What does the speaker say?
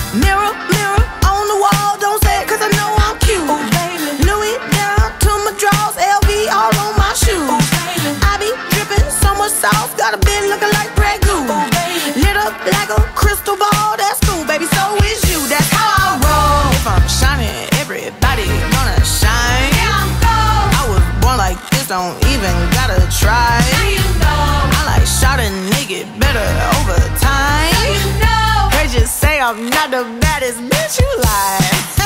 Mirror, mirror on the wall, don't say it 'cause I know I'm cute. Oh, baby. Louis down to my drawers, LV all on my shoes. Oh, baby. I be dripping so much sauce, got a bit looking like Grey Goose. Oh, baby. Lit up like a crystal ball, that's cool, baby. So is you, that's how I roll. If I'm shining, everybody gonna shine. Yeah, I'm gold. I was born like this, don't even gotta try. Now you know. I like shot a nigga better over time. Now you know. They just say I'm not the baddest bitch, you lie.